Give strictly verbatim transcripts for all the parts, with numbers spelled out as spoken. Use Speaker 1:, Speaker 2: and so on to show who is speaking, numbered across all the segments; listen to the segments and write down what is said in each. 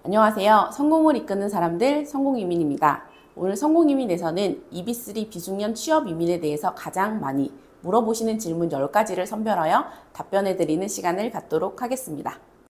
Speaker 1: 안녕하세요. 성공을 이끄는 사람들 성공이민입니다. 오늘 성공이민에서는 이비쓰리 비숙련 취업 이민에 대해서 가장 많이 물어보시는 질문 열 가지를 선별하여 답변해드리는 시간을 갖도록 하겠습니다.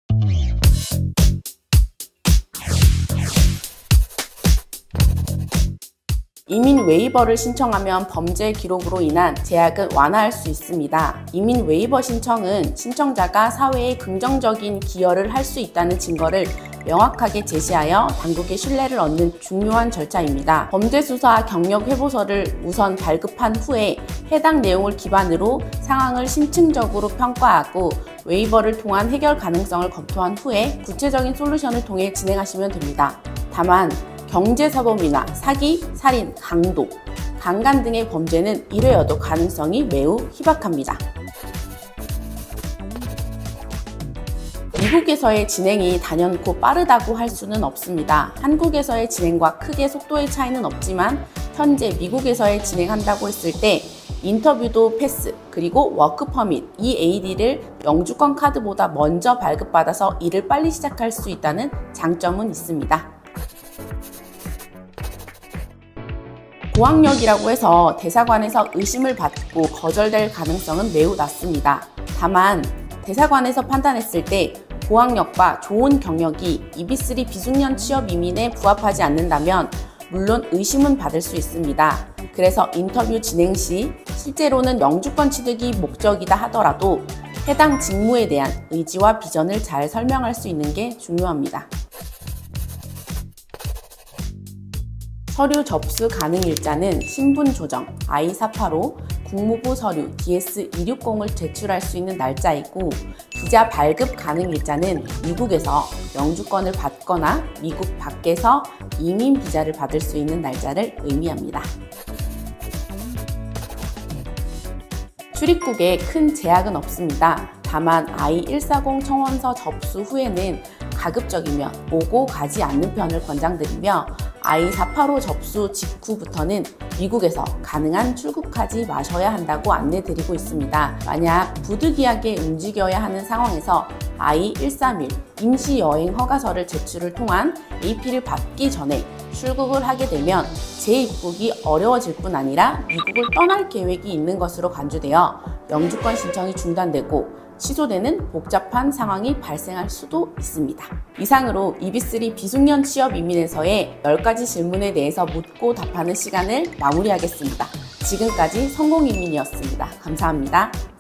Speaker 1: 이민 웨이버를 신청하면 범죄 기록으로 인한 제약은 완화할 수 있습니다. 이민 웨이버 신청은 신청자가 사회에 긍정적인 기여를 할 수 있다는 증거를 명확하게 제시하여 당국의 신뢰를 얻는 중요한 절차입니다. 범죄수사 경력회보서를 우선 발급한 후에 해당 내용을 기반으로 상황을 심층적으로 평가하고 웨이버를 통한 해결 가능성을 검토한 후에 구체적인 솔루션을 통해 진행하시면 됩니다. 다만 경제사범이나 사기, 살인, 강도, 강간 등의 범죄는 일회여도 가능성이 매우 희박합니다. 미국에서의 진행이 단연코 빠르다고 할 수는 없습니다. 한국에서의 진행과 크게 속도의 차이는 없지만 현재 미국에서의 진행한다고 했을 때 인터뷰도 패스, 그리고 워크퍼밋, 이에이디를 영주권 카드보다 먼저 발급받아서 일을 빨리 시작할 수 있다는 장점은 있습니다. 고학력이라고 해서 대사관에서 의심을 받고 거절될 가능성은 매우 낮습니다. 다만 대사관에서 판단했을 때 고학력과 좋은 경력이 이비쓰리 비숙련 취업 이민에 부합하지 않는다면 물론 의심은 받을 수 있습니다. 그래서 인터뷰 진행 시 실제로는 영주권 취득이 목적이다 하더라도 해당 직무에 대한 의지와 비전을 잘 설명할 수 있는 게 중요합니다. 서류 접수 가능 일자는 신분 조정, 아이 사팔오, 국무부 서류 디에스 이백육십을 제출할 수 있는 날짜이고, 비자 발급 가능 일자는 미국에서 영주권을 받거나 미국 밖에서 이민 비자를 받을 수 있는 날짜를 의미합니다. 출입국에 큰 제약은 없습니다. 다만 아이 일사공 청원서 접수 후에는 가급적이면 오고 가지 않는 편을 권장드리며 아이 사팔오 접수 직후부터는 미국에서 가능한 출국하지 마셔야 한다고 안내드리고 있습니다. 만약 부득이하게 움직여야 하는 상황에서 아이 일삼일 임시여행 허가서를 제출을 통한 에이피를 받기 전에 출국을 하게 되면 재입국이 어려워질 뿐 아니라 미국을 떠날 계획이 있는 것으로 간주되어 영주권 신청이 중단되고 취소되는 복잡한 상황이 발생할 수도 있습니다. 이상으로 이비쓰리 비숙련 취업 이민에서의 열 가지 질문에 대해서 묻고 답하는 시간을 마무리하겠습니다. 지금까지 성공이민이었습니다. 감사합니다.